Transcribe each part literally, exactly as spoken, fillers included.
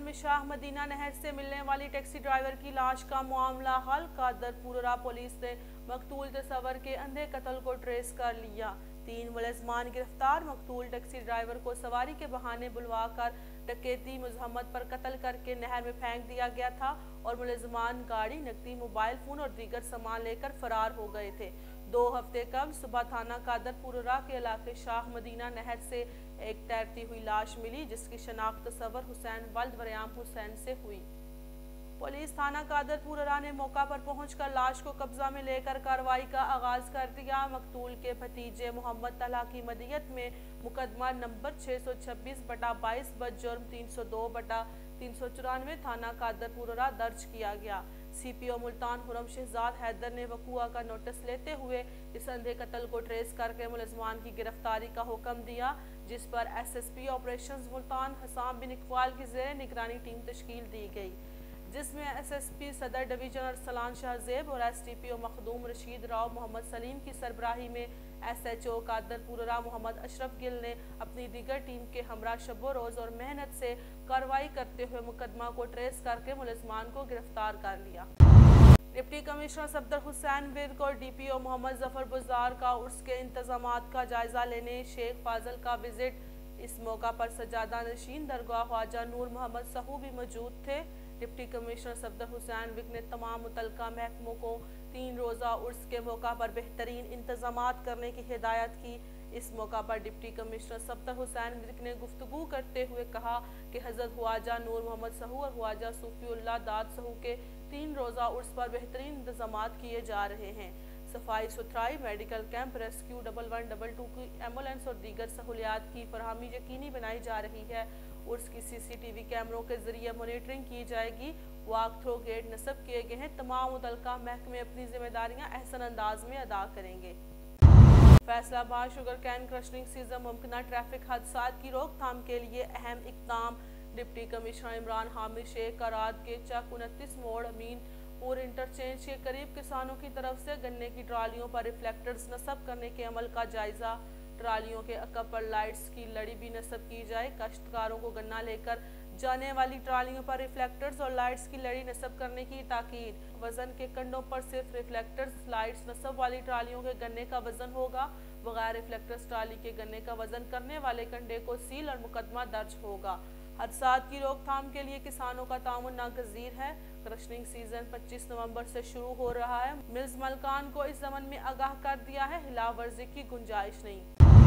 में शाह मदीना नहर से मिलने वाली टैक्सी ड्राइवर की लाश का मामला हल। कादरपुरा पुलिस ने मकतूल तस्वर के अंधे कत्ल को ट्रेस कर लिया। तीन मुलजमान गिरफ्तार। मकतूल टैक्सी ड्राइवर को सवारी के बहाने बुलवाकर डकैती मुजम्मत पर कत्ल करके नहर में फेंक दिया गया था और मुलजमान गाड़ी, नकदी, मोबाइल फोन और दीगर सामान लेकर फरार हो गए थे। दो हफ्ते कम सुबह थाना कादरपुरा के इलाके शाह मदीना नहर से एक तैरती हुई लाश मिली, जिसकी शनाख्त तस्वर हुसैन वल्द वरयाम हुसैन से हुई। पुलिस थाना कादरपुरा ने मौका पर पहुंचकर लाश को कब्जा में लेकर कार्रवाई का आगाज कर दिया। मकतूल के भतीजे मोहम्मद तलहा की मदियत में मुकदमा नंबर छः सौ छब्बीस बटा बाईस बद जुर्म तीन सौ दो बटा तीन सौ चौरानवे थाना कादरपुरा दर्ज किया गया। C P O Multan Khurram Shahzad Haider ने वकुआ का नोटिस लेते हुए इस अंधे कत्ल को ट्रेस करके मुलजमान की गिरफ्तारी का हुक्म दिया, जिस पर S S P operations Multan Hassam bin Iqbal की जेर निगरानी टीम तश्कील दी गई, जिसमें S S P Sadar division Arsalan Shahzeb और S T P O Makhdoom Rasheed Rao Mohammad Saleem की सरबराही में S H O Qadirpura Mohammad Ashraf Gill ने अपनी दीगर टीम के हमरा शबो रोज और मेहनत से कार्रवाई करते हुए मुकदमा को ट्रेस करके मुलजमान को गिरफ्तार कर लिया। डिप्टी कमिश्नर सफदर हुसैन विर्क और D P O Mohammad Zafar Buzdar का उर्स के इंतजामात का जायजा लेने शेख फाजल का विजिट। इस मौका पर सजादा नशीन दरगाह ख्वाजा नूर मोहम्मद सहू भी मौजूद थे। डिप्टी कमिश्नर सफदर हुसैन विर्क ने तमाम मुतल्लिका महकमों को तीन रोज़ा उर्स के मौका पर बेहतरीन इंतजामात करने की हिदायत की। इस मौका पर डिप्टी कमिश्नर सफदर हुसैन विर्क ने गुफ्तगू करते हुए कहा कि हज़रत ख्वाजा नूर मोहम्मद सहू और ख्वाजा सूफीउल्लाह दाद सहू के तीन रोज़ा उर्स पर बेहतरीन इंतजामात किए जा रहे हैं। सफाई सुथराई, medical camp, rescue double one double two की एम्बुलेंस और दीगर सहूलियात की फरहमी यकीनी बनाई जा रही है। उर्स की सी सी टी वी कैमरों के जरिए मॉनिटरिंग की जाएगी। वाक थ्रो गेट नस्ब किए गए हैं। तमाम मुतल्लिका महकमे अपनी जिम्मेदारियां अहसन अंदाज में अदा करेंगे। Faisalabad sugar cane crushing season मुमकिन ट्रैफिक हादसात की रोकथाम के लिए अहम इकदाम। डिप्टी कमिश्नर इमरान हामिद शेख का रात के चक उनतीस मोड़ अमीनपुर इंटरचेंज के करीब किसानों की तरफ से गन्ने की ट्रालियों पर रिफ्लेक्टर्स नस्ब करने के अमल का जायजा। ट्रालियों के अकब पर लाइट्स की लड़ी भी नस्ब की जाए। काश्तकारों को गन्ना लेकर जाने वाली ट्रालियों पर रिफ्लेक्टर्स और लाइट्स की लड़ी नस्ब करने की ताकीद। वजन के कंडों पर सिर्फ रिफ्लेक्टर्स लाइट्स नस्ब वाली ट्रालियों के गन्ने का वजन होगा। बगैर रिफ्लेक्टर्स ट्राली के गन्ने का वजन करने वाले कंडे को सील और मुकदमा दर्ज होगा। हादसात की रोकथाम के लिए किसानों का ताउन नागजीर है। क्रशरिंग सीजन पच्चीस नवंबर से शुरू हो रहा है। मिल्स मलकान को इस ज़मन में आगाह कर दिया है, खिलाफ वर्जी की गुंजाइश नहीं।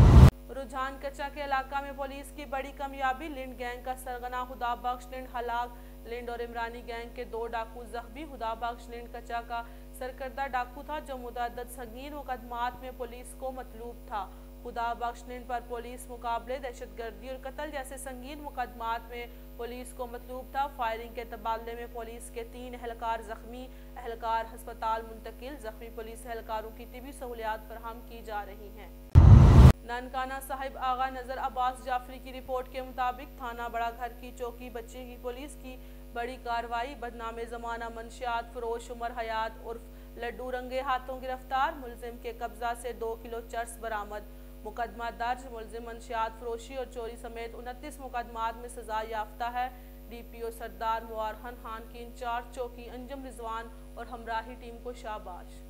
रुझान कच्चा के इलाका में पुलिस की बड़ी कामयाबी। लिंड गैंग का सरगना हुदा बख्श लिंड हलाक। लिंड और इमरानी गैंग के दो डाकू जख्मी। हुदा बख्श लिंड कच्चा का सरकर्दा डाकू था जो मुतअद्दिद संगीन मुकदमात में पुलिस को मतलूब था। हुदा बख्श लिंड पर पुलिस मुकाबले, दहशतगर्दी और कत्ल जैसे संगीन मुकदमात में पुलिस को मतलूब था। फायरिंग के तबादले में पुलिस के तीन एहलकार जख्मी। एहलकार हस्पताल मुंतकिल। जख्मी पुलिस एहलकारों की तिबी सहूलियात फराहम की जा रही हैं। ननकाना साहिब आगा नजर अब्बास जाफरी की रिपोर्ट के मुताबिक थाना बड़ा घर की चौकी बच्चे की पुलिस की बड़ी कार्रवाई। बदनामे जमाना मंशियात फरोश उमर हयात उर्फ लड्डू रंगे हाथों गिरफ्तार। मुलजिम के कब्जा से दो किलो चर्स बरामद। मुकदमा दर्ज। मुलजिम मंशियात फरोशी और चोरी समेत उनतीस मुकदमात में सजा याफ्ता है। D P O Sardar Muarhan Khan की इंचार्ज चौकी अंजम रिजवान और हमराही टीम को शाबाश।